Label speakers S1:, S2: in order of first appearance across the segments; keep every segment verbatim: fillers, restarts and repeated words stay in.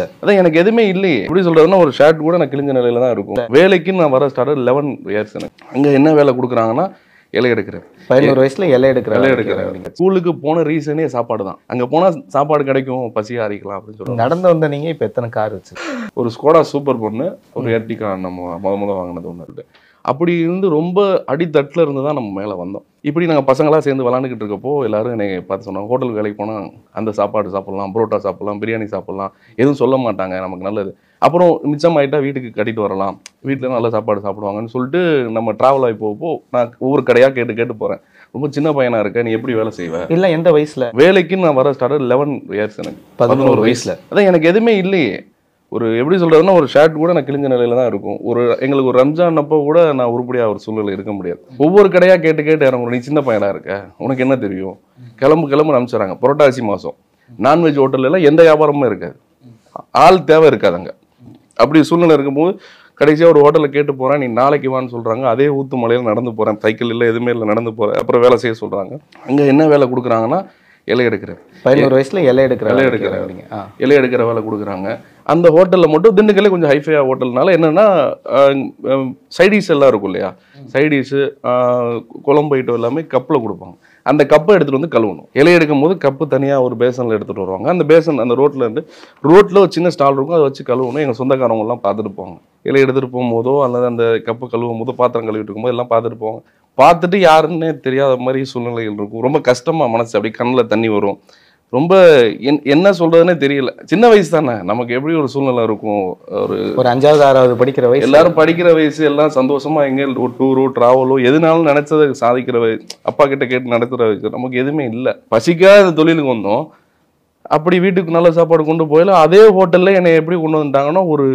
S1: அதான் எனக்கு எதுவுமே இல்லையே. எப்படி சொல்றதுன்னா ஒரு ஷர்ட் கூட நான் கிழிஞ்ச நிலையில தான் இருக்கும். வேலைக்கு நான் வர ஸ்டார்ட் லெவன் இயர்ஸ் எனக்கு. அங்க என்ன வேலை கொடுக்குறாங்கன்னா இலை எடுக்கிறேன்.
S2: பதினோரு வயசுல இலை எடுக்கிற
S1: இலை எடுக்கிறேன். ஸ்கூலுக்கு போன ரீசனே சாப்பாடு தான். அங்க போனா சாப்பாடு கிடைக்கும், பசியா அறிக்கலாம் அப்படின்னு சொல்லுவாங்க.
S2: நடந்து வந்த நீங்க இப்ப எத்தனை கார் வச்சு?
S1: ஒரு ஸ்கோடா சூப்பர் பொண்ணு, ஒரு எர்டிகா நம்ம முத முத வாங்கினது ஒன்று இருக்கு. அப்படி இருந்து ரொம்ப அடித்தட்டில் இருந்து தான் நம்ம மேலே வந்தோம். இப்படி நாங்கள் பசங்களாக சேர்ந்து விளாண்டுக்கிட்டு இருக்கப்போ எல்லாரும் என்னை பார்த்து சொன்னாங்க, ஹோட்டலுக்கு வேலைக்கு போனால் அந்த சாப்பாடு சாப்பிட்லாம், புரோட்டா சாப்பிட்லாம், பிரியாணி சாப்பிட்லாம், எதுவும் சொல்ல மாட்டாங்க, நமக்கு நல்லது. அப்புறம் மிச்சம் ஆகிட்டா வீட்டுக்கு கட்டிட்டு வரலாம், வீட்டில் நல்ல சாப்பாடு சாப்பிடுவாங்கன்னு சொல்லிட்டு நம்ம ட்ராவல் ஆகி போகப்போ நான் ஒவ்வொரு கடையாக கேட்டு கேட்டு போகிறேன். ரொம்ப சின்ன பையனாக இருக்க, நீ எப்படி வேலை செய்வேன்?
S2: இல்லை எந்த வயசில்?
S1: வேலைக்குன்னு நான் வர ஸ்டார்ட் லெவன் இயர்ஸ் எனக்கு.
S2: பதினோரு வயசில்.
S1: அதான் எனக்கு எதுவுமே இல்லையே. ஒரு எப்படி சொல்றதுன்னா ஒரு ஷர்ட் கூட நான் கிழிஞ்ச நிலையில தான் இருக்கும். ஒரு எங்களுக்கு ஒரு ரம்ஜான் அப்போ கூட நான் உருப்படியாக ஒரு சூழ்நிலை இருக்க முடியாது. ஒவ்வொரு கடையாக கேட்டு கேட்டு இறங்கும். நீ சின்ன பையனா இருக்க, உனக்கு என்ன தெரியும், கிளம்பு கிளம்பு அனுப்பிச்சுறாங்க. புரட்டாசி மாதம் நான்வெஜ் ஹோட்டல் எல்லாம் எந்த வியாபாரமும் இருக்காது, ஆள் தேவை இருக்காது அங்கே. அப்படி சூழ்நிலை இருக்கும்போது கடைசியாக ஒரு ஹோட்டலில் கேட்டு போகிறேன், நீ நாளைக்கு வான்னு சொல்கிறாங்க. அதே ஊத்து மலையில் நடந்து போகிறேன், சைக்கிள் இல்லை எதுவுமே இல்லை, நடந்து போகிறேன். அப்புறம் வேலை செய்ய சொல்கிறாங்க. அங்கே என்ன வேலை கொடுக்குறாங்கன்னா இலை எடுக்கிறேன்.
S2: பதினோரு வயசுல இலை எடுக்கிற
S1: இலை எடுக்கிறேன் இலை எடுக்கிற வேலை கொடுக்குறாங்க. அந்த ஹோட்டலில் மட்டும் திண்டுக்கல்லே கொஞ்சம் ஹைஃபையா ஹோட்டல்னால என்னென்னா சைடிஷ் எல்லாம் இருக்கும் இல்லையா, சைடிஷு குழம்பு ஐட்டம் எல்லாமே கப்பில் கொடுப்பாங்க. அந்த கப்பை எடுத்துகிட்டு வந்து கழுவணும். இலை எடுக்கும் போது கப்பு தனியாக ஒரு பேசனில் எடுத்துகிட்டு வருவாங்க. அந்த பேசன் அந்த ரோட்டில் இருந்து ரோட்டில் ஒரு சின்ன ஸ்டால் இருக்கும், அதை வச்சு கழுவணும். எங்கள் சொந்தக்காரவங்கலாம் பார்த்துட்டு போவாங்க. இலை எடுத்துகிட்டு போகும்போதோ அல்லது அந்த கப்பு கழுவும் போதோ பாத்திரம் கழுவிட்டு இருக்கும்போது எல்லாம் பார்த்துட்டு போவாங்க. பார்த்துட்டு யாருன்னே தெரியாத மாதிரி சூழ்நிலைகள் இருக்கும். ரொம்ப கஷ்டமாக மனசு அப்படி கண்ணில் தண்ணி வரும். ரொம்ப என் என்ன சொல்றதுன்னே தெரியல. சின்ன வயசு தானே, நமக்கு எப்படி ஒரு சூழ்நிலை இருக்கும். ஒரு ஒரு
S2: அஞ்சாவது ஆறாவது படிக்கிற வயசு,
S1: எல்லாரும் படிக்கிற வயசு, எல்லாம் சந்தோஷமா எங்கே ஒரு டூரோ டிராவலோ எதுனாலும் நினைச்சதை சாதிக்கிற வயசு, அப்பா கிட்ட கேட்டு நடத்துகிற வயசு. நமக்கு எதுவுமே இல்லை. பசிக்காத தொழிலுக்கு வந்தோம். அப்படி வீட்டுக்கு நல்ல சாப்பாடு கொண்டு போயில அதே ஹோட்டலில் என்னை எப்படி கொண்டு வந்துட்டாங்கன்னா ஒரு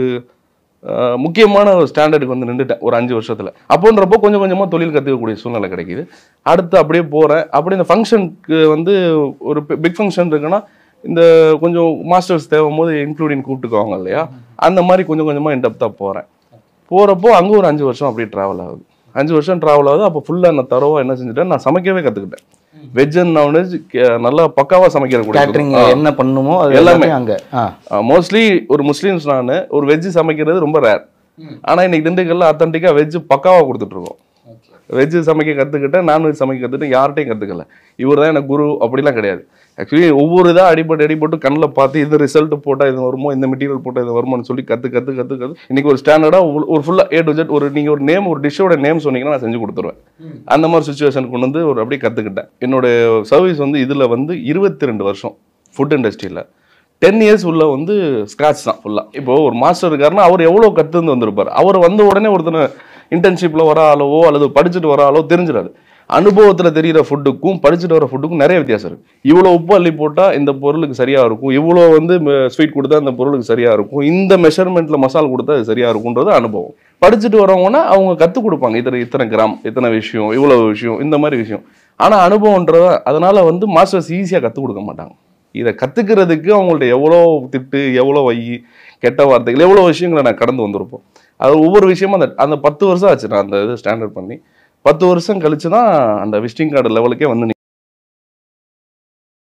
S1: முக்கியமான ஒரு ஸ்டாண்டர்டுக்கு வந்து நின்றுட்டேன் ஒரு அஞ்சு வருஷத்தில். அப்போன்றப்போ கொஞ்சம் கொஞ்சமாக தொழில் கற்றுக்கக்கூடிய சூழ்நிலை கிடைக்கிது. அடுத்து அப்படியே போகிறேன். அப்படி இந்த ஃபங்க்ஷனுக்கு வந்து ஒரு பிக் ஃபங்க்ஷன் இருக்குன்னா இந்த கொஞ்சம் மாஸ்டர்ஸ் தேவும் போது இன்க்ளூடிங் கூப்பிட்டுக்குவாங்க இல்லையா, அந்த மாதிரி கொஞ்சம் கொஞ்சமாக இன்டெப்த்தாக போகிறேன். போகிறப்போ அங்கே ஒரு அஞ்சு வருஷம் அப்படியே ட்ராவல் ஆகுது. அஞ்சு வருஷம் ட்ராவல் ஆகுது. அப்போ ஃபுல்லாக நான் தரவாக என்ன செஞ்சுட்டேன், நான் சமைக்கவே கற்றுக்கிட்டேன். வெஜ் அண்ட் நான்வெஜ் நல்லா பக்காவாக சமைக்கிற
S2: என்ன பண்ணுமோ அது
S1: எல்லாமே அங்கே. மோஸ்ட்லி ஒரு முஸ்லீம்ஸ் நான் ஒரு வெஜ் சமைக்கிறது ரொம்ப ரேர். ஆனால் இன்னைக்கு திண்டுக்கல்ல அத்தன்டிக்காக வெஜ் பக்காவாக கொடுத்துட்ருக்கோம். வெஜ் சமைக்க கற்றுக்கிட்டேன், நான்வெஜ் சமைக்க கற்றுக்கிட்டேன். யார்கிட்டையும் கற்றுக்கல. இவர் தான் எனக்கு குரு அப்படிலாம் கிடையாது. ஆக்சுவலி ஒவ்வொரு இதாக அடிப்பட்டு அடிப்பட்டு கண்ணில் பார்த்து இது ரிசல்ட் போட்டால் இது வருமோ, இந்த மெட்டீரியல் போட்டால் இது வருமானு சொல்லி கற்று கற்று கற்று கற்று இன்னைக்கு ஒரு ஸ்டாண்டர்டாக ஒரு ஃபுல்லாக ஏ டு ஜெட் ஒரு நீங்கள் ஒரு நேம் ஒரு டிஷ்ஷோட நேம் சொன்னீங்கன்னா நான் செஞ்சு கொடுத்துருவேன். அந்த மாதிரி சுச்சுவேஷன் கொண்டு வந்து ஒரு அப்படியே கற்றுக்கிட்டேன். என்னோட சர்வீஸ் வந்து இதில் வந்து இருபத்தி ரெண்டு வருஷம் ஃபுட் இண்டஸ்ட்ரியில். டென் இயர்ஸ் உள்ள வந்து ஸ்க்ராட்ச் தான் ஃபுல்லாக. இப்போது ஒரு மாஸ்டர் இருக்காருன்னா அவர் எவ்வளோ கற்றுந்து வந்திருப்பார். அவர் வந்த உடனே ஒருத்தனை இன்டர்ன்ஷிப்பில் வர ஆளவோ அல்லது படிச்சுட்டு வர ஆளோ தெரிஞ்சிடாது. அனுபவத்தில் தெரிகிற ஃபுட்டுக்கும் படிச்சுட்டு வர ஃபுட்டுக்கும் நிறைய வித்தியாசம் இருக்குது. இவ்வளோ உப்பு அள்ளி போட்டால் இந்த பொருளுக்கு சரியாக இருக்கும், இவ்வளோ வந்து ஸ்வீட் கொடுத்தா இந்த பொருளுக்கு சரியாக இருக்கும், இந்த மெஷர்மெண்ட்டில் மசால் கொடுத்தா அது சரியாக இருக்குன்றது அனுபவம். படிச்சுட்டு வரவங்கன்னா அவங்க கற்றுக் கொடுப்பாங்க, இத்தனை இத்தனை கிராம் இத்தனை விஷயம் இவ்வளோ விஷயம் இந்த மாதிரி விஷயம். ஆனால் அனுபவன்றத அதனால் வந்து மாஸ்டர்ஸ் ஈஸியாக கற்றுக் கொடுக்க மாட்டாங்க. இதை கற்றுக்கிறதுக்கு அவங்கள்ட்ட எவ்வளோ திட்டு, எவ்வளோ வை, கெட்ட வார்த்தைகள், எவ்வளோ விஷயங்களை நான் கடந்து வந்திருப்போம். அது ஒவ்வொரு விஷயமும் அந்த அந்த பத்து வருஷம் ஆச்சு நான் அந்த இது ஸ்டாண்டர்ட் பண்ணி. பத்து வருஷம் கழிச்சு தான் அந்த விசிட்டிங் கார்டு லெவலுக்கே வந்து